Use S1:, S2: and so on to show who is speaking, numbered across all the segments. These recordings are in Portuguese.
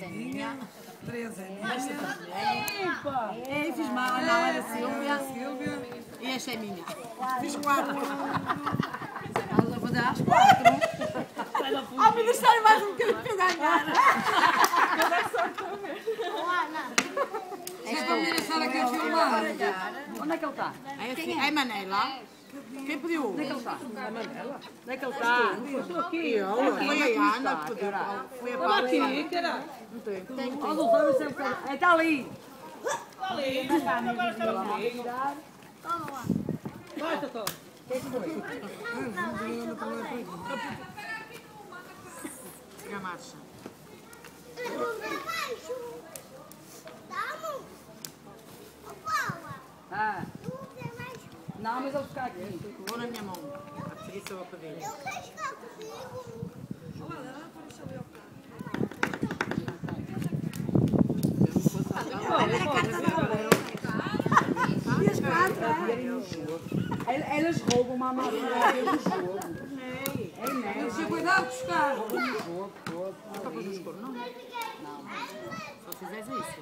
S1: Zeninha.
S2: Teresa.
S1: Epa! Ei, fiz mal. Não, era a Silvia. E esta é minha. Fiz 4. Vamos a fazer às 4. Ao Ministério mais um bocadinho para eu ganhar.
S2: É para ver a Sara que é filmar.
S1: Onde é que ele está? É Manela. Quem pediu? Onde é que ele está? É Manela? Onde é que ele está? Estou aqui. Foi a Ana que pediu. Foi a Paula.
S2: Aqui, caralho.
S1: Não tem. Tem.
S3: Está ali.
S2: Toma lá. Vai, Totó.
S1: Siga a marcha.
S3: Ah. Não, mas eu vou ficar aqui.
S1: Vou na minha mão. A preguiça eu vou pedir.
S4: Eu quero ficar comigo.
S1: E as 4, é?
S3: Elas roubam uma madeira do jogo.
S2: Deixa cuidado de buscar.
S1: Não está fazer escuro, não? Não. Só fizeres isso.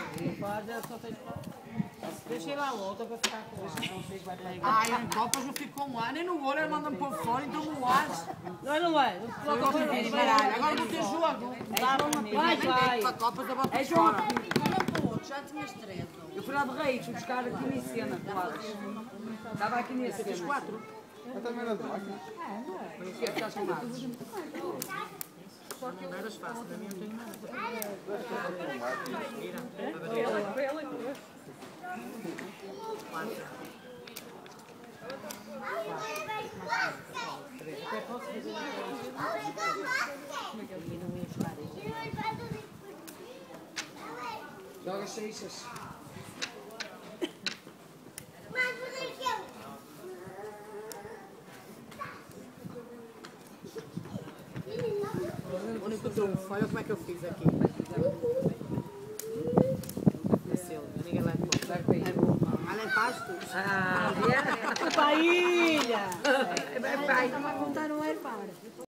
S2: Deixei lá outra para ficar com ela.
S1: Ai, em Copas eu fico com o ar, nem no olho, ele manda-me pôr fora, então o ar.
S2: Não é?
S1: Eu gosto de vir baralho. Agora vou ter jogo.
S2: Vai.
S1: Para Copas eu vou
S3: É
S1: para
S3: João
S1: fora.
S4: Já tinhas 13.
S3: Eu fui lá de Reis, fui buscar aqui na cena, claro. Estava aqui nesse
S1: Fiz
S3: cena.
S1: 4.
S5: Eu também não estou aqui.
S3: Mas o que é que estás com nada?
S1: Não eras fácil, na minha não tenho nada.
S3: Joga as seixas.
S1: O único trunfo, olha como é que eu fiz aqui. Nasceu, ninguém leva. Ela é pasto.
S2: Para a ilha.
S3: Vai, vai. Estava a contar, não é para.